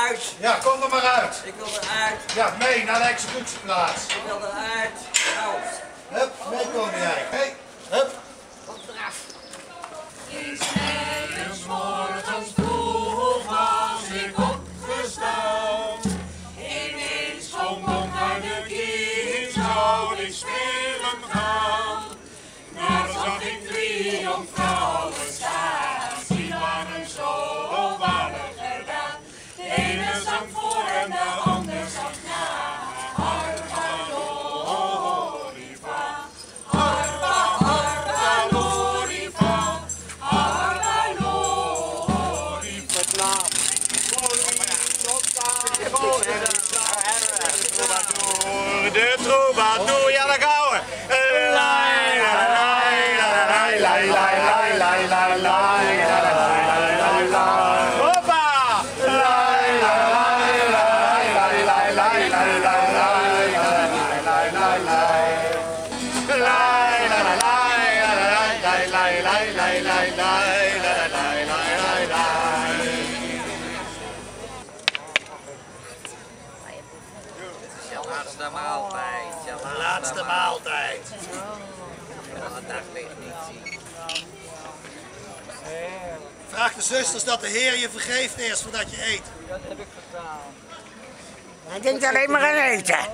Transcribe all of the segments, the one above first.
eruit. Ja, kom er maar uit. Ik wil eruit. Ja, mee naar de executieplaats. Ik wil eruit. Nou. Hup, mee kom jij. Hey, hup. Kom eraf. S morgens vroeg was ik opgestaan. Ineens kwam donker de kind, zou ik spelen gaan. Daar zag ik 3 jonkvrouwen staan, die waren zo waardig gedaan. De ene zang voor en de ander zang na. Arba Loriva, Arba, Arba Loriva, Arba Loriva. De troubadour, ja daar gaan we. Hoppa! Laatste maaltijd. Laatste maaltijd. Dat daglicht niet zien. Vraag de zusters dat de Heer je vergeeft eerst voordat je eet. Dat heb ik gedaan. Hij denkt alleen maar aan eten. Dank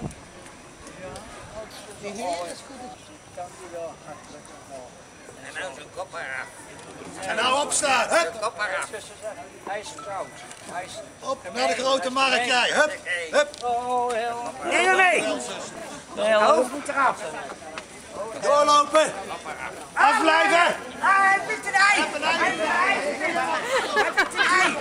u wel, hartelijk wel. En nou zijn kop eraf. En nou opstaan, hup. Kop eraf. Hij is koud. Hij is... Op naar de grote markt jij, hup, hup. Oh, heel... Neem hem mee. Hoofd moet eraf. Doorlopen. Afblijven. Hij heeft een ei. Hij heeft een ei.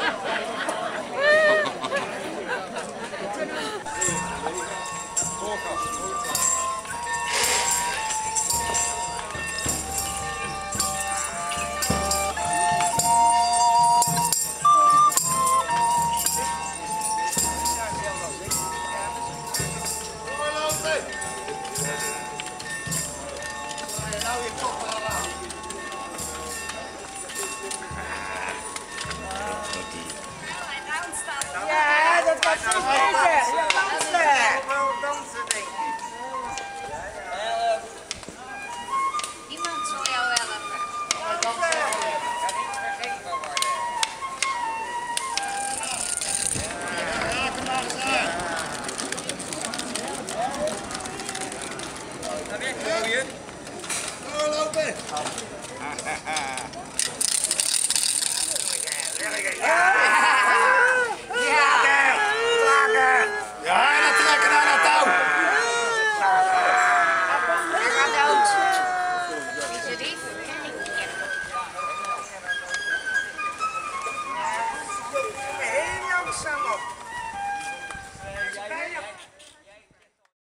Ja, dat was zo beter. Ja, dansen. dansen, denk ik. Iemand zal jou helpen. Kan niet vergeten worden. Dan weggooien. Doorlopen. Ja,